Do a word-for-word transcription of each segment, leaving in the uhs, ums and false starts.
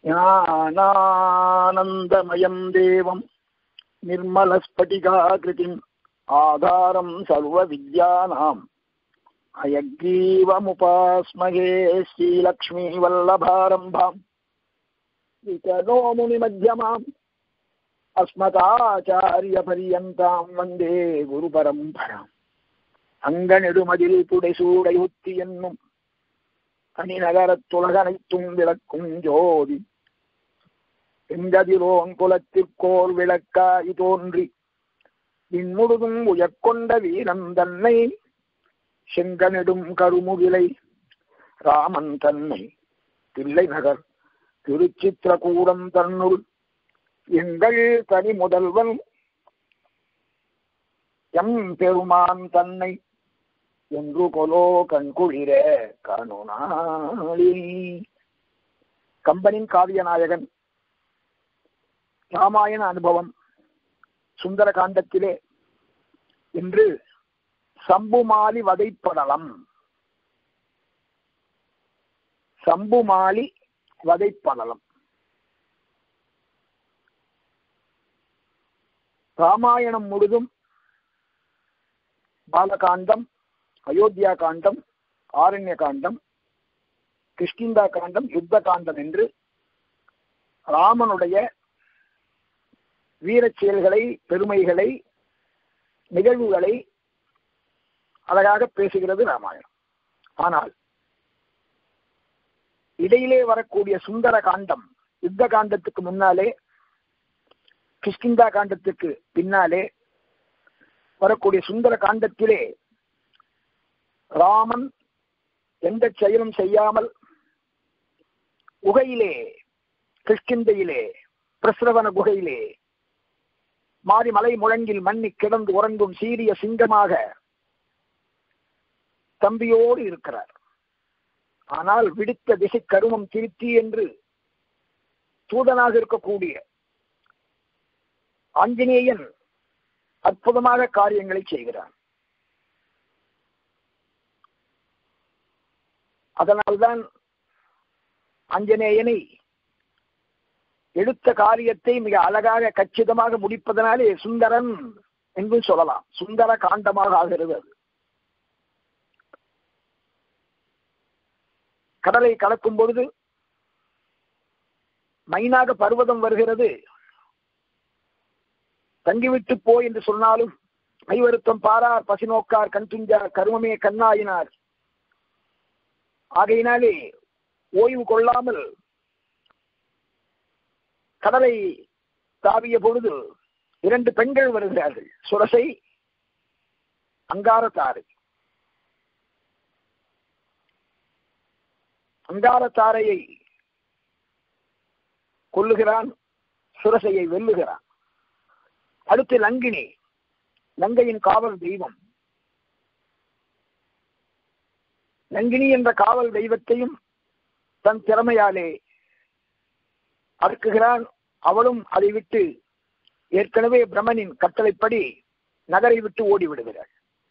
ஞானானந்தமயம் தேவம் நிர்மலஸ்படிகாகிருதிம் ஆதாரம் சர்வ வித்யானாம் அயக்ரீவமுபாஸ்மகே ஸ்ரீலக்ஷ்மீ வல்லபாரம்பாம் விகனோ முனிமத்யமாம் அஸ்மதாச்சாரிய பரியந்தாம் வந்தே குரு பரம்பராம். அங்கநெடுமதில் புடைசூடை உத்தி என்னும் அணி நகரத்துலகனைத்தும் விளக்கும் ஜோதி எங்கதிலோன் குலத்திற்கோர் விளக்காய் தோன்றி விண்முழுதும் உயர்கொண்ட வீரன் தன்னை செங்கனெடும் கருமுகிலை ராமன் தன்னை தில்லை நகர் திருச்சித்திரகூடம் தன்னுள் எங்கள் தனி முதல்வன் எம் பெருமான் தன்னை என்று கொலோ கண்குளிர கணுநாளி. கம்பனின் காவியநாயகன் ராமாயண அனுபவம் சுந்தர காண்டத்திலே இன்று சம்புமாலி வதைப்படலம். சம்புமாலி வதைப்படலம். ராமாயணம் முழுதும் பாலகாண்டம், அயோத்தியா காண்டம், ஆரண்ய காண்டம், கிஷ்கிந்தா காண்டம், யுத்த காண்டம் என்று ராமனுடைய வீரச் செயல்களை, பெருமைகளை, நிகழ்வுகளை அழகாக பேசுகிறது ராமாயணம். ஆனால் இடையிலே வரக்கூடிய சுந்தர காண்டம், யுத்த காண்டத்துக்கு முன்னாலே, கிஷ்கிந்தா காண்டத்துக்கு பின்னாலே வரக்கூடிய சுந்தர காண்டத்திலே ராமன் எந்த செயலும் செய்யாமல் குகையிலே, கிஷ்கிந்தையிலே, பிரஸ்ரவன குகையிலே மாறி மலை முழங்கில் மண்ணி கிடந்து உறங்கும் சீரிய சிங்கமாக தம்பியோடு இருக்கிறார். ஆனால் விடுத்த திசை கருமம் திருத்தி என்று தூதனாக இருக்கக்கூடிய ஆஞ்சநேயன் அற்புதமாக காரியங்களை செய்கிறான். அதனால்தான் ஆஞ்சநேயனை எடுத்த காரியத்தை மிக அழகாக கச்சிதமாக முடிப்பதனாலே சுந்தரன் என்று சொல்லலாம். சுந்தர காண்டமாக ஆகிறது. அது கடலை கலக்கும் பொழுது மைனாக பர்வதம் வருகிறது. தங்கிவிட்டு போ என்று சொன்னாலும் மைவருத்தம் பாரார், பசி நோக்கார், கண் துஞ்சார், கருமமே கண்ணாயினார். ஆகையினாலே ஓய்வு கொள்ளாமல் கடலை தாவிய பொழுது இரண்டு பெண்கள் வருகிறார்கள், சுரசை, அங்காரத்தாரை. அங்காரத்தாரையை கொல்லுகிறான், சுரசையை வெல்லுகிறான். அடுத்து லங்கினி, லங்கையின் காவல் தெய்வம். லங்கினி என்ற காவல் தெய்வத்தையும் தன் திறமையாலே அறுக்குகிறான். அவளும் அதை விட்டு ஏற்கனவே பிரம்மனின் கட்டளைப்படி நகரை விட்டு ஓடிவிடுகிறாள்.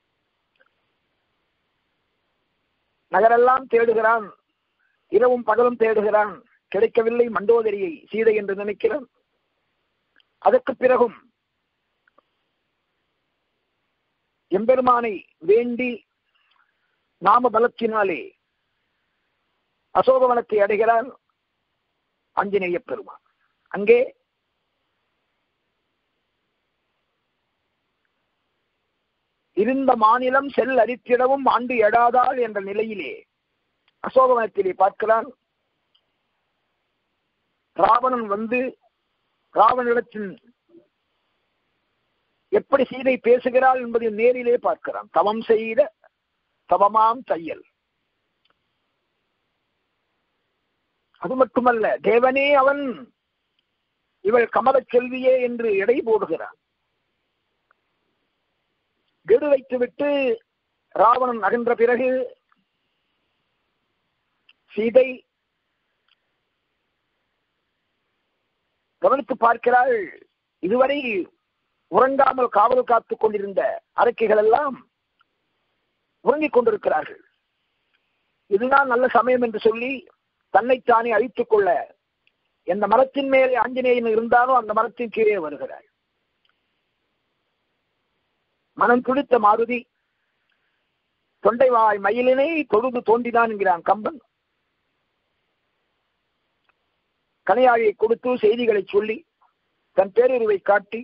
நகரெல்லாம் தேடுகிறான், இரவும் பகலும் தேடுகிறான், கிடைக்கவில்லை. மண்டோதரியை சீதை என்று நினைக்கிறான். அதற்கு பிறகும் எம்பெருமானை வேண்டி நாம பலத்தினாலே அசோகவனத்தை அடைகிறான் ஆஞ்சநேய பெருமான். அங்கே இருந்த மாநிலம் செல் அரித்திடவும் ஆண்டு எடாதாள் என்ற நிலையிலே அசோகவனத்திலே பார்க்கிறான். ராவணன் வந்து ராவணிடத்தின் எப்படி சீதை பேசுகிறாள் என்பதை நேரிலே பார்க்கிறான். தவம் செய்த தவமாம் தையல். அது மட்டுமல்ல, தேவனே அவன், இவள் கமல செல்வியே என்று எடை போடுகிறான். கெடு வைத்துவிட்டு ராவணன் அகன்ற பிறகு சீதை கவனித்து பார்க்கிறாள். இதுவரை உறங்காமல் காவல் காத்துக் கொண்டிருந்த அரக்கைகள் எல்லாம் உறங்கிக் கொண்டிருக்கிறார்கள். இதுதான் நல்ல சமயம் என்று சொல்லி தன்னைத்தானே அழித்துக் கொள்ள எந்த மரத்தின் மேலே ஆஞ்சநேயன் இருந்தாலும் அந்த மரத்தின் கீழே வருகிறாள். மனம் துடித்த மாருதி தொண்டைவாய் மயிலினை தொழுது தோண்டினான் என்கிறான் கம்பன். கணையாழியை கொடுத்து செய்திகளை சொல்லி தன் பேருருவை காட்டி,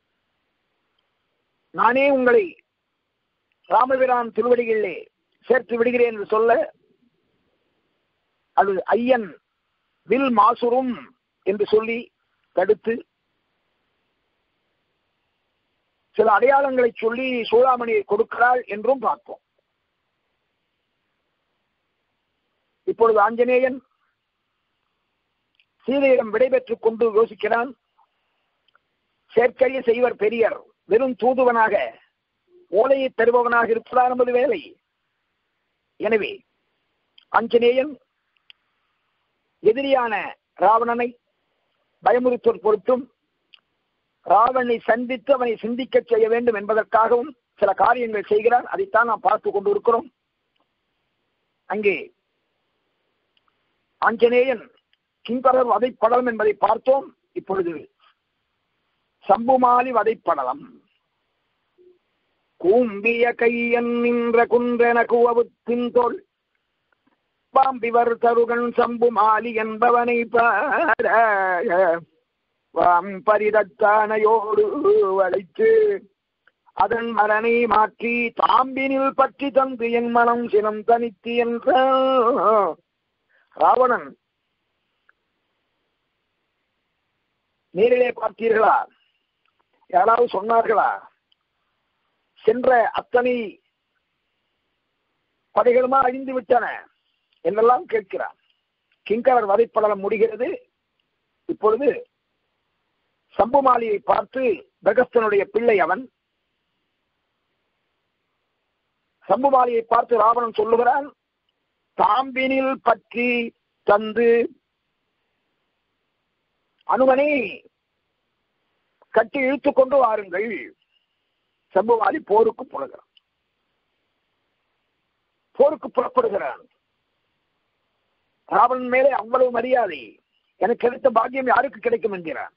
நானே உங்களை ராமபிரான் திருவடிகளிலே சேர்த்து விடுகிறேன் என்று சொல்ல, அது ஐயன் வில் மாசுரும் என்று சொல்லி தடுத்து சில அடையாளங்களை சொல்லி சூளாமணியை கொடுக்கிறாள் என்றும் பார்ப்போம். இப்பொழுது ஆஞ்சநேயன் சீதையிடம் விடைபெற்றுக் கொண்டு யோசிக்கிறான். செயற்கையை செய்வர் பெரியர், வெறும் தூதுவனாக ஓலையை தருபவனாக இருப்பதா நமது வேலை. எனவே ஆஞ்சநேயன் எதிரியான ராவணனை பயமுறுத்துவதற்கு பொருட்டும் ராவணனை சந்தித்து அவனை சிந்திக்க செய்ய வேண்டும் என்பதற்காகவும் சில காரியங்கள் செய்கிறார். அதைத்தான் நாம் பார்த்து கொண்டு இருக்கிறோம். அங்கே ஆஞ்சநேயன் கிங்கரர் வதைப்படலம் என்பதை பார்த்தோம். இப்பொழுது சம்புமாலி வதைப்படலம். கூம்பிய கையன் நின்ற குன்றென குவவுத்தின் தோல் பாம்பிவர் தருகன் சம்புமாலி என்பவனை பார பரிதத்தானையோடு வளைத்து அதன் மரனை மாற்றி தாம்பினில் பற்றி தந்து என் மனம் சினம் தனித்து என்ற ராவணன் நேரிலே பார்த்தீர்களா? யாராவது சொன்னார்களா? சென்ற அத்தனை படைகளுமா அழிந்து விட்டன என்றெல்லாம் கேட்கிறான். கிங்கரர் வதைப்படலம் முடிகிறது. இப்பொழுது சம்புமாலியை பார்த்து, பிரகஸ்தனுடைய பிள்ளை அவன், சம்புமாலியை பார்த்து ராவணன் சொல்லுகிறான், தாம்பினில் பற்றி தந்து அனுமனை கட்டி இழுத்துக் கொண்டு வாருங்கள். சம்புமாலி போருக்கு புறகிறான் போருக்கு புறப்படுகிறான். ராவணன் மேலே அவ்வளவு மரியாதை, எனக்கு கிடைத்த பாக்கியம் யாருக்கு கிடைக்கும் என்கிறான்.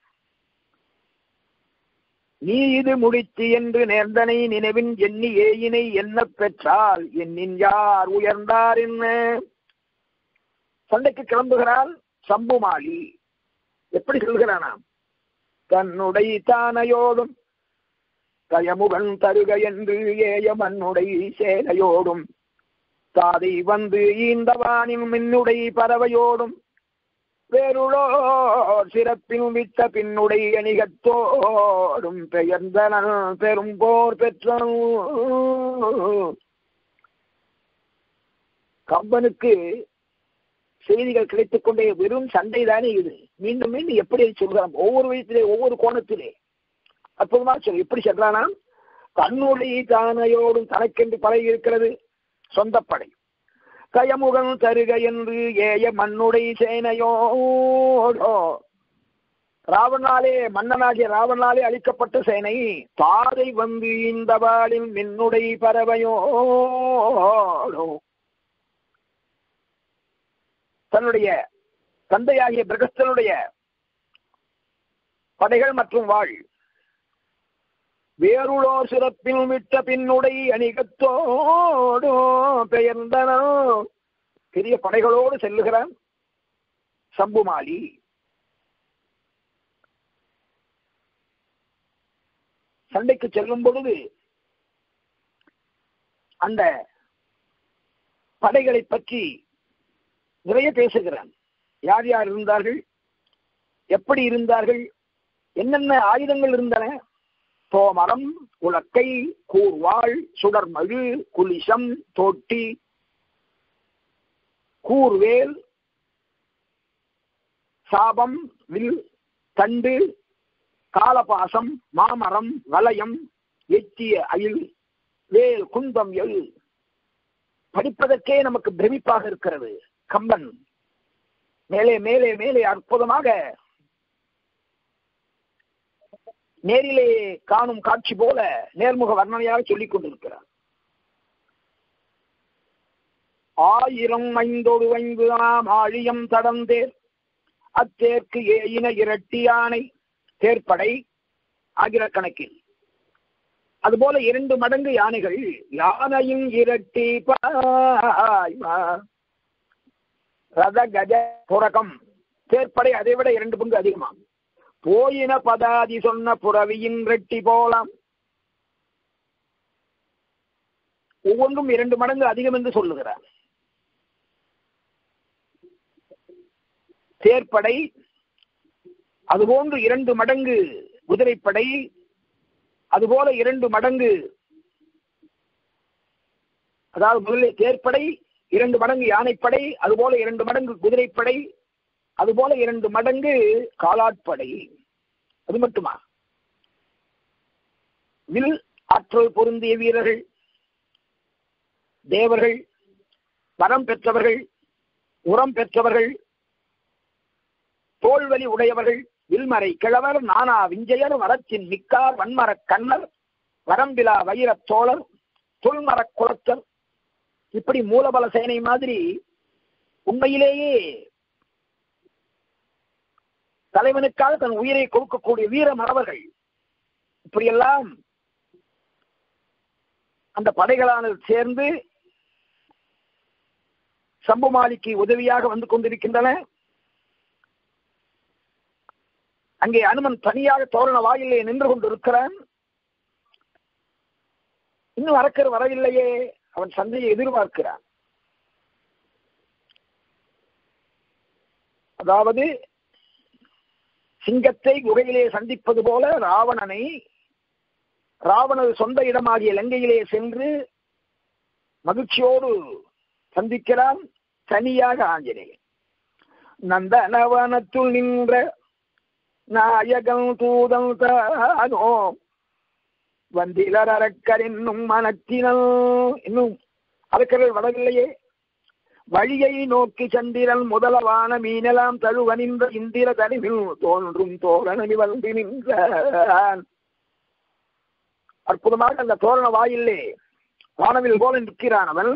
நீ இது முடித்து என்று நேர்ந்தனை நினைவின் எண்ணி ஏயினை என்ன பெற்றால் என்னின் யார் உயர்ந்தார் என்ன. சண்டைக்கு கிளம்புகிறான் சம்புமாலி. எப்படி சொல்கிறானாம்? தன்னுடைய தானையோடும் கயமுகன் தருக என்று ஏய மண்ணுடை சேனையோடும் தாதை வந்து ஈந்தவானின் மின்னுடை பறவையோடும் வேறுளோ சிறப்பின் விட்ட பின்னுடை அணிகத்தோடும் பெயர்ந்தனன் பெரும் போர் பெற்ற. கம்பனுக்கு செய்திகள் கிடைத்துக் கொண்டே வெறும் சண்டை தானே இது. மீண்டும் மீண்டும் எப்படி சொல்கிறான்? ஒவ்வொரு விதத்திலே ஒவ்வொரு கோணத்திலே அற்புதமா சொல். எப்படி சொல்றானா? தன்னுடைய தானையோடும் தனக்கென்று படை இருக்கிறது, சொந்த படை. கயமுகன் தருக என்று ஏய மண்ணுடை சேனையோடோ, ராவணாலே மன்னனாகிய ராவணாலே அளிக்கப்பட்ட சேனை தாதை வந்து இந்த வாளில் மின்னுடை பறவையோடோ, தன்னுடைய தந்தையாகிய பிரகஸ்தனுடைய படைகள் மற்றும் வாழ் வேறுளோ சிறப்பில் விட்ட பின்னுடை அணிகத்தோடு பெயர்ந்தனோ, பெரிய படைகளோடு செல்லுகிறான் சம்புமாலி. சண்டைக்கு செல்லும் பொழுது அந்த படைகளை பற்றி நிறைய பேசுகிறான். யார் யார் இருந்தார்கள், எப்படி இருந்தார்கள், என்னென்ன ஆயுதங்கள் இருந்தன. தோமரம், உலக்கை, கூர்வாள், சுடர்மழு, குலிசம், தோட்டி, கூர்வேல், சாபம், வில், தண்டு, காலபாசம், மாமரம், வலயம், எத்திய அயில், வேல், குந்தம், எல். படிப்பதற்கே நமக்கு பிரமிப்பாக இருக்கிறது. கம்பன் மேலே மேலே மேலே அற்புதமாக நேரிலே காணும் காட்சி போல நேர்முக வர்ணனையாக சொல்லிக் கொண்டிருக்கிறார். ஆயிரம் ஐந்தோடு ஐந்து ஆம் ஆழியம் தடந்தேர் அத்தேர்க்கு ஏயின இரட்டி யானை தேர்ப்படை ஆயிரக்கணக்கில், அதுபோல இரண்டு மடங்கு யானைகள். யானையும் இரட்டி பாய்மா ரத கஜ புரகம் தேர்ப்படை அதை விட இரண்டு பங்கு அதிகமாம். போயின பதாதி சொன்ன புறவியின் ரெட்டி போலாம். ஒவ்வொன்றும் இரண்டு மடங்கு அதிகம் என்று சொல்லுகிறார். தேர்ப்படை அதுபோன்று இரண்டு மடங்கு குதிரைப்படை, அதுபோல இரண்டு மடங்கு, அதாவது முதலில் தேர்ப்படை, இரண்டு மடங்கு யானைப்படை, அதுபோல இரண்டு மடங்கு குதிரைப்படை, அதுபோல இரண்டு மடங்கு காலாட்படை. அது மட்டுமா? வில் ஆற்றல் பொருந்திய வீரர்கள், தேவர்கள், வரம் பெற்றவர்கள், உரம் பெற்றவர்கள், தோல்வலி உடையவர்கள், வில்மறை கிழவர், நானா விஞ்சையர், வரத்தின் மிக்கார், வன்மரக் கண்ணர், வரம்பிலா வைரத் தோழர், தொல்மரக் குலத்தர், இப்படி மூலபல சேனை மாதிரி உண்மையிலேயே தலைவனுக்காக தன் உயிரை கொடுக்கக்கூடிய வீர மறவர்கள், இப்படியெல்லாம் அந்த படைகளானது சேர்ந்து சம்புமாலிக்கு உதவியாக வந்து கொண்டிருக்கின்றன. அங்கே அனுமன் தனியாக தோரண வாயிலே நின்று கொண்டிருக்கிறான். இன்னும் அரக்கர் வரவில்லையே, அவன் சந்தையை எதிர்பார்க்கிறான். அதாவது சிங்கத்தை குகையிலே சந்திப்பது போல ராவணனை ராவணது சொந்த இடமாகிய லங்கையிலே சென்று மகிழ்ச்சியோடு சந்திக்கிறான் தனியாக ஆஞ்சநேயன். நந்தனவனத்துள் நின்ற நாயகன் தூதம் தானோ வந்திலர் அரக்கர் என்னும் மனத்தினல். இன்னும் அரக்கர்கள் வரவில்லையே. வழியை நோக்கி சந்திரன் முதலவான மீனலாம் தழுவ நின்ற இந்திர தனிவில் தோன்றும் தோரணி வந்து நின்றான். அற்புதமாக அந்த தோரண வாயிலே வானவில் போல நிற்கிறான் அவன்.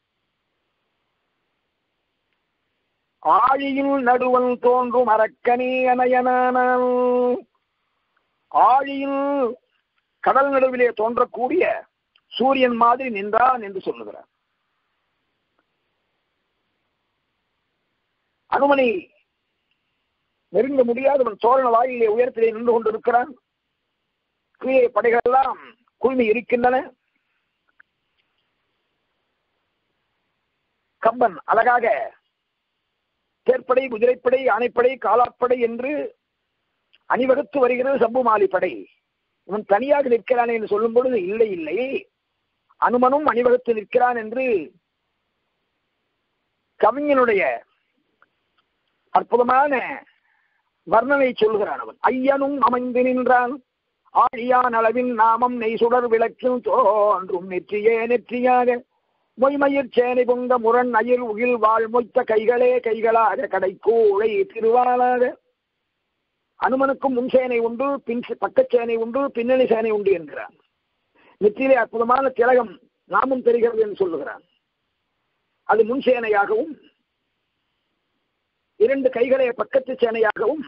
ஆழியில் நடுவன் தோன்றும் அரக்கனே அனையனான. ஆழியில் கடல் நடுவிலே தோன்றக்கூடிய சூரியன் மாதிரி நின்றான் என்று சொல்லுகிறார். அனுமனை நெருங்க முடியாதவன் தோரண வாயிலே உயரத்திலே நின்று கொண்டிருக்கிறான். கீழே படைகள் எல்லாம் குழுமி இருக்கின்றன. கம்பன் அழகாக தேர்ப்படை, குதிரைப்படை, யானைப்படை, காலாப்படை என்று அணிவகுத்து வருகிறது சம்புமாலி படை. இவன் தனியாக நிற்கிறான் என்று சொல்லும் பொழுது இல்லை இல்லை அனுமனும் அணிவகுத்து நிற்கிறான் என்று கவிஞனுடைய அற்புதமான வர்ணனை சொல்கிறான். அவன் ஐயனும் அமைந்து நின்றான். ஆழியான் அளவின் நாமம் நெய் சுடர் விளக்கில் தோன்றும் நெற்றியே நெற்றியாக மொய்மயிர் சேனை பொங்க முரண் அயிர் உகில் வாழ் மொய்த்த கைகளே கைகளாக கடைக்கூழை திருவாளாக. அனுமனுக்கும் முன் சேனை உண்டு, பின் பக்கச்சேனை உண்டு, பின்னணி சேனை உண்டு என்கிறான். நெற்றியிலே அற்புதமான திலகம் நாமும் தெரிகிறது என்று சொல்லுகிறான். அது முன் சேனையாகவும் இரண்டு கைகளே பக்கத்து சேனையாகவும்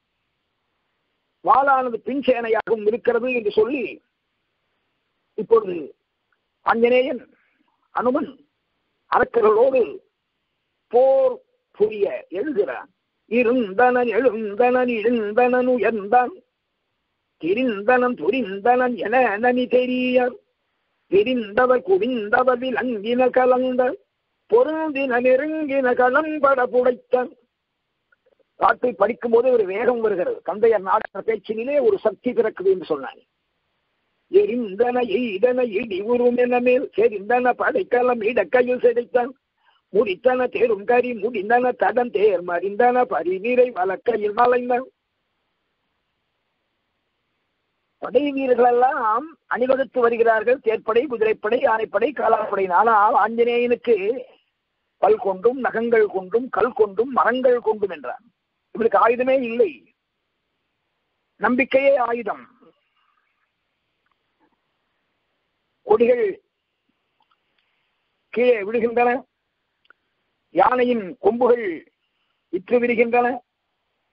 வாளானது பின் சேனையாகவும் இருக்கிறது என்று சொல்லி இப்பொழுது ஆஞ்சநேயன் அனுமன் அரக்கர்களோடு போர் புரிய எழுகிறான். இருந்தனன் எழுந்தனன் இழுந்தனன் உயர்ந்தான் திரிந்தனன் துரிந்தனன் என நனி தெரிய பிரிந்தவர் குவிந்தவர் விலங்கின கலந்த பொருந்தின நெருங்கின களம்பட புடைத்தான். பாட்டை படிக்கும் போது ஒரு வேகம் வருகிறது. தந்தையர் நாடக பேச்சினிலே ஒரு சக்தி பிறக்குது என்று சொன்னாங்க. எரிந்தன எய்தன இடி உருவம் என மேல் செறிந்தன படைக்கலம் இடக்கையில் சிதைத்தான் முடித்தன தேரும் கறி முடிந்தன தடன் தேர் மறிந்தன பரிநீரை வழக்கையில் மலைந்தான். படை வீரர்கள் எல்லாம் அணிவகுத்து வருகிறார்கள். தேர்ப்படை, குதிரைப்படை, யானைப்படை, காலாப்படை. ஆனால் ஆஞ்சநேயனுக்கு பல் கொண்டும் நகங்கள் கொண்டும் கல் கொண்டும் மரங்கள் கொண்டும் என்றார். இவருக்கு ஆயுதமே இல்லை, நம்பிக்கையே ஆயுதம். கொடிகள் கீழே விடுகின்றன, யானையின் கொம்புகள் இற்று விடுகின்றன,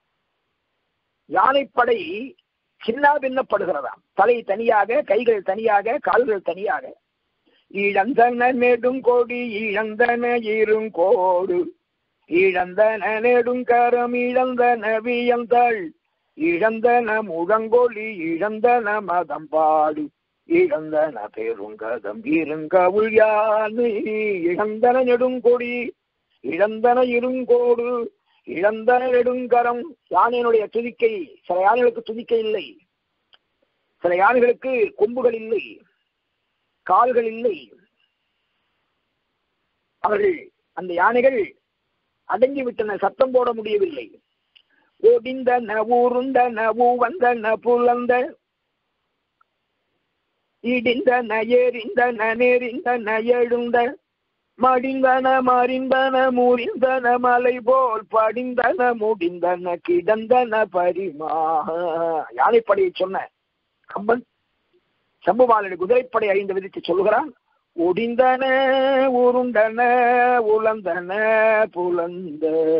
யானைப்படை சின்ன பின்னப்படுகிறதாம். தலை தனியாக, கைகள் தனியாக, கால்கள் தனியாக. இழந்தன நெடுங்கோடி இழந்தன இருங்கோடு இழந்தன நெடுங்கரம் இழந்தன வியந்தாள் இழந்தன முழங்கொலி இழந்தன மதம்பாடு இழந்தன பெருங்கதம் இருங்கவுள் யானை இழந்தன நெடுங்கொடி இழந்தன இருங்கோடு இழந்தன நெடுங்கரம். யானையினுடைய துதிக்கை, சில யானைகளுக்கு துதிக்கை இல்லை, சில யானைகளுக்கு கொம்புகள் இல்லை, கால்கள் இல்லை. அவர்கள் அந்த யானைகள் அடங்கிவிட்டன, சத்தம் போட முடியவில்லை. ஒடிந்தன ஊருந்தன ஊவந்தன புலந்த இடிந்தன எரிந்தன நெறிந்தன எழுந்த மடிந்தன மறிந்தன முறிந்தன மலை போல் படிந்தன முடிந்தன கிடந்தன பரிமா. யானைப்படையை சொன்ன கம்பன் சம்புமாலனுடைய குதிரைப்படை ஐந்து விதித்து சொல்கிறான். ஒடிந்தன உருண்டன உலந்தன புலந்த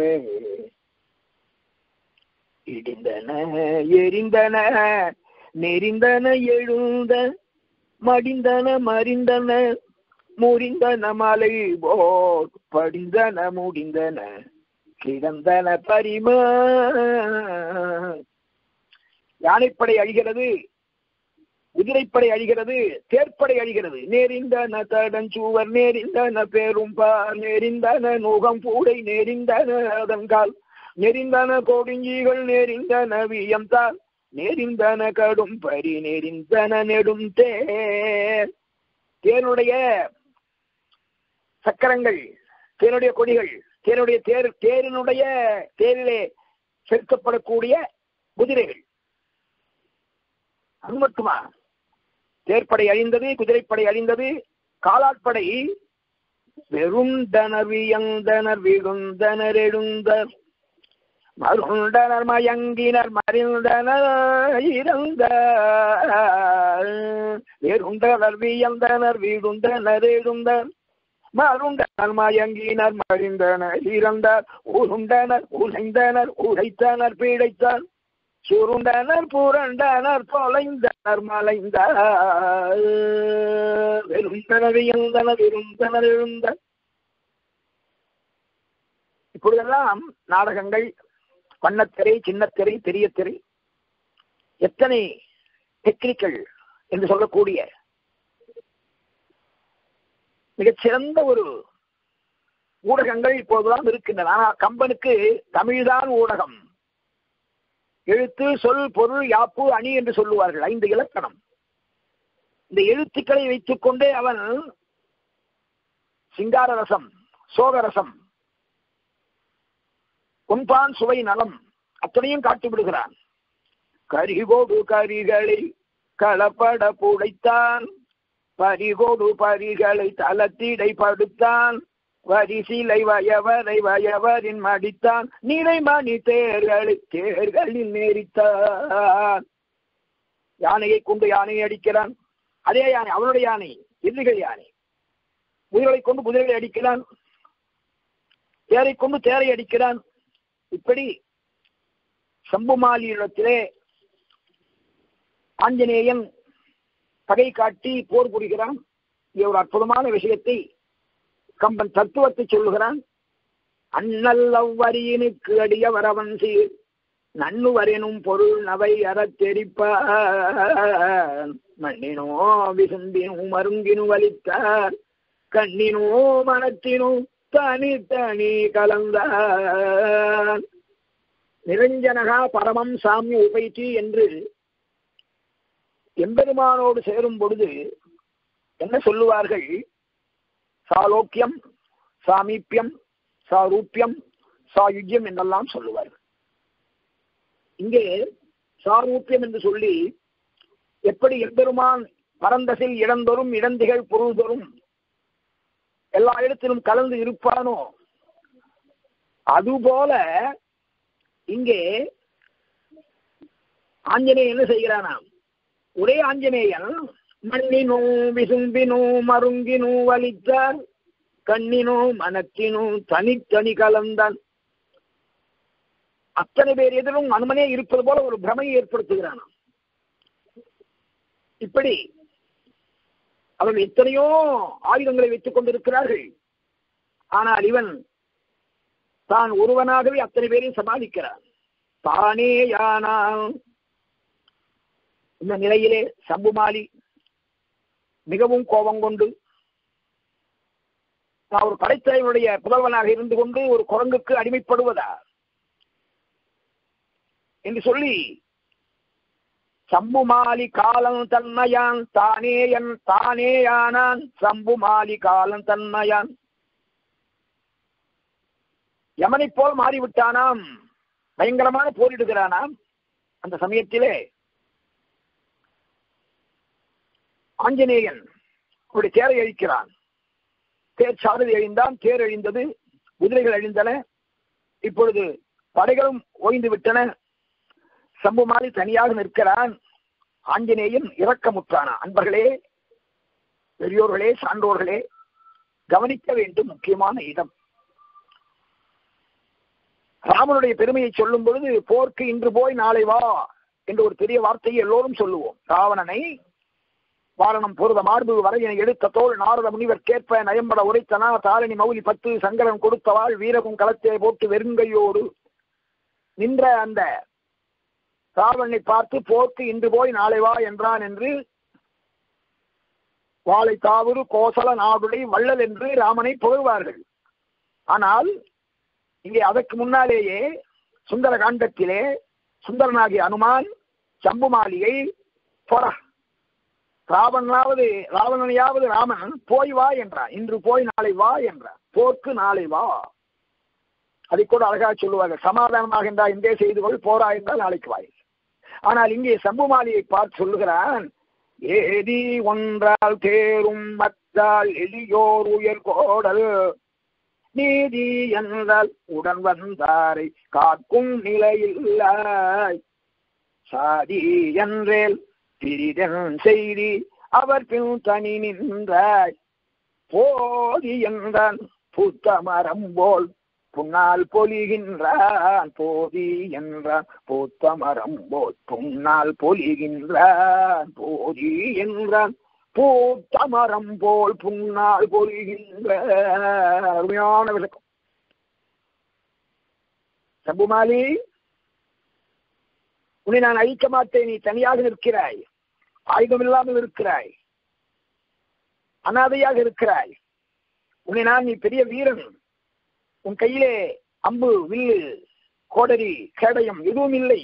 இடிந்தன எரிந்தன நெறிந்தன எழுந்த மடிந்தன மறிந்தன முறிந்தன மலை போல் படிந்தன முடிந்தன கிடந்தன பரிமா. யானைப்படை அழிகிறது, குதிரைப்படை அழிகிறது, தேர்ப்படை அழிகிறது. நேரிந்தன தடஞ்சூவர் நேரிந்தன பேரும்பால் நேரிந்தன நூகம் பூடை நேரிந்தன அதன்கால் நெறிந்தன கோடிஞ்சிகள் நேரிந்தன வியம்தால் நேரிந்தன கடும் பரி நேரிந்தன நெடும் தேர். தேனுடைய சக்கரங்கள், தேனுடைய கொடிகள், தேனுடைய தேர், தேரினுடைய தேரிலே செலுத்தப்படக்கூடிய குதிரைகள். அது மட்டுமா? தேர்ப்படை அழிந்தது, குதிரைப்படை அழிந்தது, காலாட்படை வெறுந்தனர் வியந்தனர் விழுந்தனர் எழுந்தர் மருண்டனர் மயங்கினர் மறிந்தனர் இறந்த வெறுண்டனர் வியந்தனர் விழுந்தனர் எழுந்தர் மருண்டனர் மயங்கினர் மறிந்தனர் இறந்தார் உருண்டனர் உழைந்தனர் உழைத்தனர் பீடைத்தார் சுருண்டனர் புரண்டனர் தொலைந்தனர் மலைந்தார் வெறுந்தனர் வியந்தனர் விருந்தனர் எழுந்தர். இப்பொழுதெல்லாம் நாடகங்கள், வண்ணத்திரை, சின்னத்திரை, பெரிய திரை, எத்தனை டெக்னிக்கல் என்று சொல்லக்கூடிய மிகச்சிறந்த ஒரு ஊடகங்கள் இப்போதுதான் இருக்கின்றன. ஆனால் கம்பனுக்கு தமிழ்தான் ஊடகம். எழுத்து, சொல், பொருள், யாப்பு, அணி என்று சொல்லுவார்கள், ஐந்து இலக்கணம். இந்த எழுத்துக்களை வைத்துக் கொண்டே அவன் சிங்கார ரசம், சோகரசம், உண்பான் சுவை நலம் அத்தனையும் காட்டி விடுகிறான். கரிகோடு கரிகளை களப்பட புடைத்தான் பரிகோடு பரிகளை தளத்திடை படுத்தான் வரிசிலை வயவரை வயவரின் மடித்தான் நிறைமணி தேர்களை தேர்களில் நேரித்தான். யானையை கொண்டு யானையை அடிக்கிறான், அதே யானை அவனுடைய யானை, எதிரிகள் யானை. குதிரைகளை கொண்டு குதிரைகளை அடிக்கிறான், தேரை கொண்டு தேரை அடிக்கிறான். இப்படி சம்புமாலியிடத்திலே ஆஞ்சநேயன் பகை காட்டி போர் புரிகிறான். இது ஒரு அற்புதமான விஷயத்தை கம்பன் தத்துவத்தை சொல்லுகிறான். அண்ணல் அவ்வரியினுக்கு அடிய வரவன் சீர் நன்னுவரெனும் பொருள் நவை அறத்தெரிப்பான் மண்ணினோ விசும்பினோ மருங்கினு வலித்தார் கண்ணினோ மனத்தினோ தனி தனி கலந்தான் நிரஞ்சனகா பரமம் சாமி உபைத்தி என்று எம்பெருமானோடு சேரும் பொழுது என்ன சொல்லுவார்கள்? சாலோக்கியம், சாமீப்பியம், சாரூப்பியம், சாயுஜ்யம் என்றெல்லாம் சொல்லுவார்கள். இங்கே சாரூப்பியம் என்று சொல்லி எப்படி எம்பெருமான் பரந்தசில் இடந்தோறும் இடந்திகள் பொருள்தோறும் எல்லா இடத்திலும் கலந்து இருப்பானோ அதுபோல இங்கே ஆஞ்சநேயன் என்ன செய்கிறானாம்? ஒரே ஆஞ்சநேயன் மண்ணினோ விசும்பினோ மருங்கினோ வலித்தார் கண்ணினோ மனத்தினோ தனித்தனி கலந்தான். அத்தனை பேர் எதிரும் அனுமனே இருப்பது போல ஒரு பிரமையை ஏற்படுத்துகிறான். இப்படி அவர்கள் எத்தனையோ ஆயுதங்களை வைத்துக் கொண்டிருக்கிறார்கள். ஆனால் இவன் தான் ஒருவனாகவே அத்தனை பேரையும் சமாளிக்கிறான். தானே யானால் இந்த நிலையிலே சம்புமாலி மிகவும் கோபம் கொண்டு, நான் ஒரு படைத்தலைவனுடைய புதல்வனாக இருந்து கொண்டு ஒரு குரங்குக்கு அடிமைப்படுவதா என்று சொல்லி சம்புமாலி காலம் தன்மையான் தானேயன் தானேயானான் சம்புமாலி காலம் தன்மையான் யமனை போல் மாறிவிட்டானாம். பயங்கரமான போரிடுகிறானாம். அந்த சமயத்திலே ஆஞ்சநேயன் அவருடைய தேரை அழிக்கிறான். தேர் சாரதி அழிந்தான், தேர் அழிந்தது, குதிரைகள் அழிந்தன. இப்பொழுது படைகளும் ஓய்ந்து விட்டன. சம்புமாலி தனியாக நிற்கிறான். ஆஞ்சநேயன் இரக்கமுற்றானா. அன்பர்களே, பெரியோர்களே, சான்றோர்களே, கவனிக்க வேண்டும் முக்கியமான இடம். ராமனுடைய பெருமையை சொல்லும் பொழுது போர்க்கு இன்று போய் நாளை வா என்று ஒரு பெரிய வார்த்தையை எல்லோரும் சொல்லுவோம். ராவணனை வாரணம் பொருத மார்பு வரையினை எடுத்த தோல் நாரத முனிவர் கேட்ப நயம்பட உரைத்தனா தாரணி மௌலி பத்து சங்கரன் கொடுத்தவாள் வீரகும் களத்தை போட்டு வெறுங்கையோடு நின்ற அந்த ராவணனை பார்த்து போர்க்கு இன்று போய் நாளை வா என்றான் என்று வாளை தாவுரு கோசல நாடுடை வள்ளல் என்று ராமனை புகழ்வார்கள். ஆனால் இங்கே அதற்கு முன்னாலேயே சுந்தர காண்டத்திலே சுந்தரனாகிய அனுமான் சம்புமாலியை பொற ராவணனாவது ராவணனையாவது ராமன் போய் வா என்றான். இன்று போய் நாளை வா என்றான். போர்க்கு நாளை வா. அதை கூட அழகா சொல்லுவார்கள். சமாதானமாக என்றால் இங்கே செய்து கொள், போரா என்றால் நாளைக்கு வாய். ஆனால் இங்கே சம்புமாலியை பார்த்து சொல்லுகிறான், ஏதி ஒன்றால் தேரும் மத்தால் எளியோர் உயர் கோடல் நீதி என்றால் உடன் வந்தாரை காக்கும் நிலையில்லாய் சாதி என்றேல் பிரிதன் செய்தி அவர் பின் தனி நின்றாய் போதி என்றான் பூத்த மரம் போல் புன்னால் பொலிகின்றான். போதி என்றான் பூத்த மரம் போல் புன்னால் பொலிகின்றான். போதி என்றான் பூத்த மரம் போல் புன்னால் பொலிகின்ற அருமையான விளக்கம். சம்புமாலி, உன்னை நான் அழிக்க மாட்டேன். நீ தனியாக நிற்கிறாய், ஆயுதம் இல்லாமல் இருக்கிறாய், அனாதையாக இருக்கிறாய். உன்னை நான், நீ பெரிய வீரன், உன் கையிலே அம்பு வில்லு கோடரி கேடயம் எதுவும் இல்லை.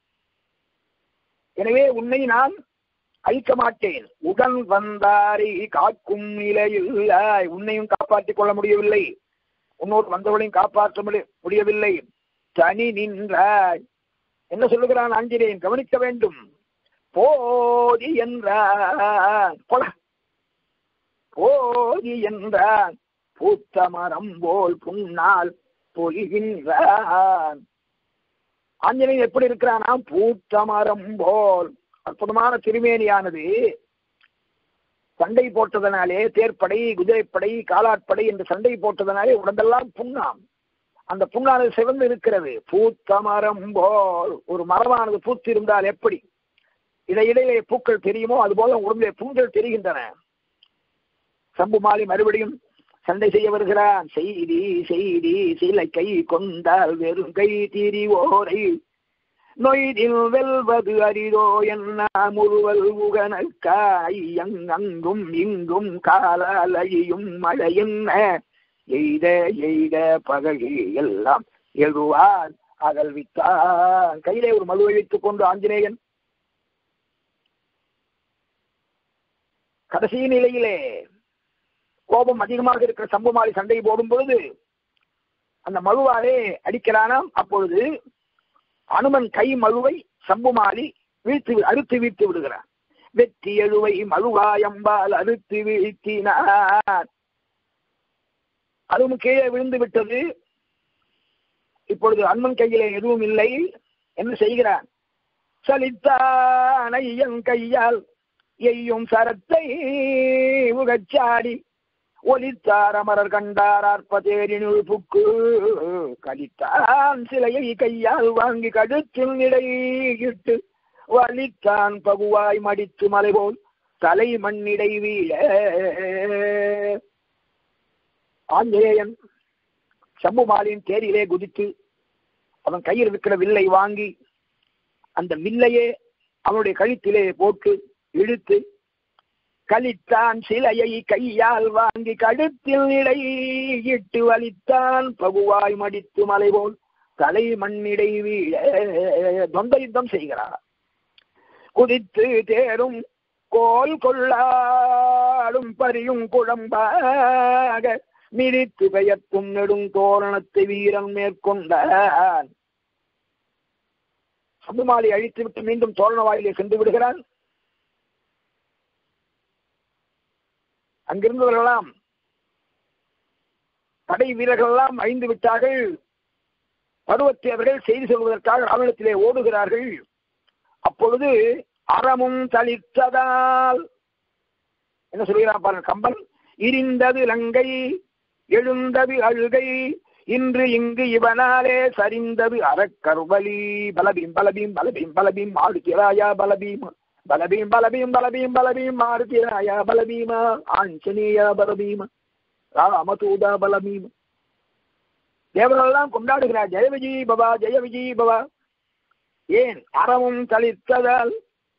எனவே உன்னை நான் அழிக்க மாட்டேன். உடன் வந்தாரை காக்கும் நிலையில் உன்னையும் காப்பாற்றிக் கொள்ள முடியவில்லை, உன்னோடு வந்தவளையும் காப்பாற்ற முடியவில்லை. தனி நின்றாய். என்ன சொல்லுகிறான் ஆஞ்சநேயன்? கவனிக்க வேண்டும். போதி என்றான் போதி என்றான் பூத்த மரம் போல் புன்னால் பொழிகின்றான். ஆஞ்சநேயன் எப்படி இருக்கிறானா? பூத்த மரம் போல். அற்புதமான திருமேனியானது சண்டை போட்டதனாலே, தேர்ப்படை, குதிரைப்படை, காலாட்படை என்று சண்டை போட்டதனாலே உடம்பெல்லாம் புண்ணாம். அந்த புண்ணானது சிவந்து இருக்கிறது. பூத்த மரம் போல். ஒரு மரமானது பூத்து இருந்தால் எப்படி இடையிடையே பூக்கள் தெரியுமோ அதுபோல உடம்பிலே பூக்கள் தெரிகின்றன. சம்புமாலி மறுபடியும் சண்டை செய்ய வருகிறான். செய்தி செய்தி சிலை கை கொண்டால் வெறும் கை திரிவோரை நொய்தில் வெல்வது அரிதோ என்ன முழுவல் உகனக்காய் அங்கும் இங்கும் காலாலையும் மழை என்ன எய்த எய்த பகழி எல்லாம் எழுவார் அகல்வித்தான். கையிலே ஒரு மழுவை வைத்துக் கொண்டு ஆஞ்சநேயன் கடைசி நிலையிலே கோபம் அதிகமாக இருக்கிற சம்புமாலி சண்டை போடும் பொழுது அந்த மழுவாலே அடிக்கிறானாம். அப்பொழுது அனுமன் கை மழுவை சம்புமாலி வீழ்த்து அறுத்து வீழ்த்து விடுகிறான். வெற்றி எழுவை மழுவாயம்பால் அறுத்து வீழ்த்தினார். அதுவும் கீழே விழுந்து விட்டது. இப்பொழுது அனுமன் கையிலே எதுவும் இல்லை. என்ன செய்கிறான்? சலித்தான் ஐயன் கையால் எய்யும் சரத்தை உகச்சாடி ஒலித்தார் அமரர் கண்டார் அற்பதேரினுள் புக்கு கலித்தான் சிலையை கையால் வாங்கி கழுத்தில் இடையிட்டு வலித்தான் பகுவாய் மடித்து மலை போல் தலை மண்ணிடை வீழ. ஆஞ்சநேயன் சம்புமாலின் தேரிலே குதித்து அவன் கையில் இருக்கிற வில்லை வாங்கி அந்த வில்லையே அவனுடைய கழுத்திலே போட்டு இழுத்து கலித்தான் சிலையை கையால் வாங்கி கழுத்தில் இடையிட்டு வலித்தான் பகுவாய் மடித்து மலை போல் தலை மண்ணிடை வீழ. தொந்த யுத்தம் செய்கிறார். குதித்து தேரும் கோல் கொள்ளாடும் பரியும் குழம்பாக மிதித்து பெயர்த்தும் நெடும் தோரணத்தை வீரன் மேற்கொண்டான். சம்புமாலை அழித்துவிட்டு மீண்டும் தோரண வாயிலே சென்று விடுகிறான். அங்கிருந்தவர்களெல்லாம் படை வீரர்கள் எல்லாம் அழிந்து விட்டார்கள். பருவத்தை அவர்கள் செய்தி சொல்வதற்காக ராவணத்திலே ஓடுகிறார்கள். அப்பொழுது அறமும் தளிர்த்ததால் என்ன சொல்கிறான் பாருங்க கம்பன். இரிந்தது லங்கை எழுந்தது அழுகை இன்று இங்கு இவனாலே சரிந்தது அறக்கருவலி பலபீம் பலபீம் பலபீம் பலபீம் மாடுகிறாயா பலபீம் பலபீம் பலபீம் பலபீம் பலபீம் மாடுகிறாயா பலபீமா ஆஞ்சநேயா பலபீமா ராமதூதா பலபீமா. தேவரெல்லாம் கொண்டாடுகிறார். ஜெய விஜய் பவா ஜெய விஜய் பவா. ஏன்? அறமும் தளிர்த்ததால்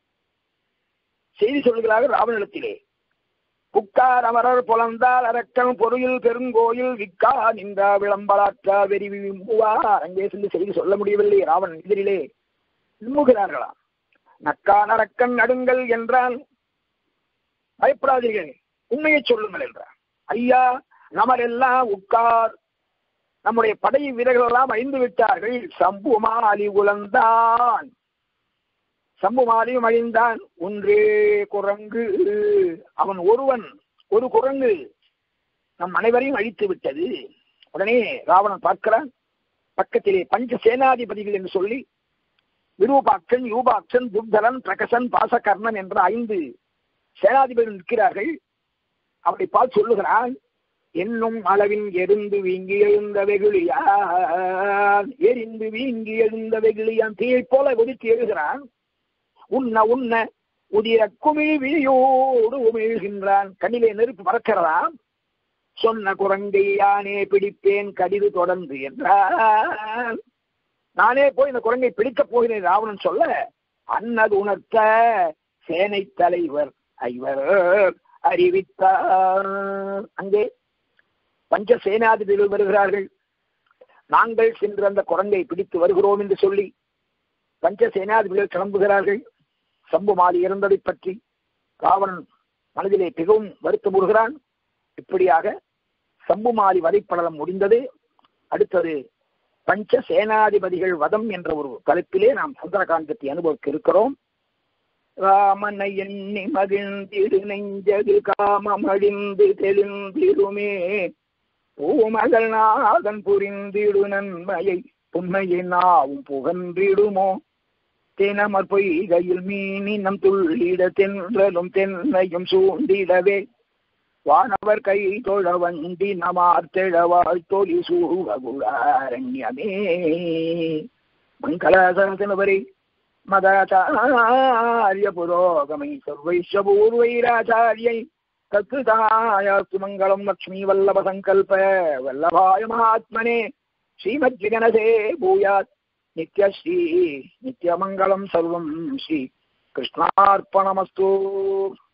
செய்தி சொல்கிறார்கள் ராவணத்திலே. புக்கார் அமரர் புலந்தால் அரக்கன் பொருள் பெருங்கோயில் விக்கா நின்றா விளம்பலாற்றா வெறி விம்புவார். அங்கே சென்று செய்தி சொல்ல முடியவில்லை. ராவணன் எதிரிலே விரும்புகிறார்களா? நக்கான் அரக்கன் நடுங்கள் என்றான். பயப்படாதீர்கள், உண்மையை சொல்லுங்கள் என்றார். ஐயா நமரெல்லாம் உட்கார், நம்முடைய படை வீரர்கள் எல்லாம் அழிந்து விட்டார்கள். சம்புமாலி உலந்தான், சம்புமாலியும் அழிந்தான். ஒன்றே குரங்கு, அவன் ஒருவன் ஒரு குரங்கு நம் அனைவரையும் அழித்து விட்டது. உடனே ராவணன் பார்க்கிறான். பக்கத்திலே பஞ்ச சேனாதிபதிகள் என்று சொல்லி விரூபாட்சன், யூபாட்சன், துர்தலன், பிரகசன், பாசகர்ணன் என்ற ஐந்து சேனாதிபதிகள் நிற்கிறார்கள். அவனை பார்த்து சொல்லுகிறான், என்னும் அளவின் எரிந்து வீங்கி எழுந்த வெகுளியான், எரிந்து வீங்கி எழுந்த வெகுளியான் தீயை போல ஒதுக்கி எழுகிறான். உன்ன உன்ன உதிர குமிழ் விழியோடு உமிழ்கின்றான். கண்ணிலே நெருப்பு மறக்கிறதாம். சொன்ன குரங்கை யானே பிடிப்பேன் கடிது தொடர்ந்து என்றான். நானே போய் இந்த குரங்கை பிடிக்கப் போகிறேன் ராவணன் சொல்ல, அன்னது உணர்த்த சேனை தலைவர் ஐவர் அறிவித்தார். அங்கே பஞ்ச சேனாதிபதிகள் வருகிறார்கள். நாங்கள் சென்று அந்த குரங்கை பிடித்து வருகிறோம் என்று சொல்லி பஞ்ச சேனாதிபதிகள் கிளம்புகிறார்கள். சம்புமாலி இறந்ததை பற்றி ராவணன் மனதிலே மிகவும் வருத்தமுறுகிறான். இப்படியாக சம்புமாலி வதைப்படலம் முடிந்தது. அடுத்தது பஞ்ச சேனாதிபதிகள் வதம் என்ற ஒரு தலைப்பிலே நாம் சுந்தரகாண்டத்தை அனுபவிக்க இருக்கிறோம். ராமனை எண்ணி மகிழ்ந்திடு நெஞ்சது காமம் அழிந்து தெளிந்திடுமே, பூமகள் நாதன் புரிந்திடு நன்மையை புன்மையை நாவும் புகன்றிடுமோ, தினமற் பொய்கையில் மீனினம் துள்ளிட தென்றலும் தென்னையும் சூண்டிடவே, வானவர் கை தொழ வண்டி நமார்த்தெழவாள் தொழி சூழகுளாரண்யமே. மங்களாசனவரை மதாச்சாரிய புரோகமை சர்வைஷபூர்வைராச்சாரியை தத்துதாயாஸ்து மங்களம் லக்ஷ்மீ வல்லப சங்கல்ப வல்லபாய மகாத்மனே ஸ்ரீமத் விகனசே பூயாத் நித்யஸ்ரீ நித்யமங்கலம் சர்வம் ஸ்ரீ கிருஷ்ணார்ப்பணமஸ்து.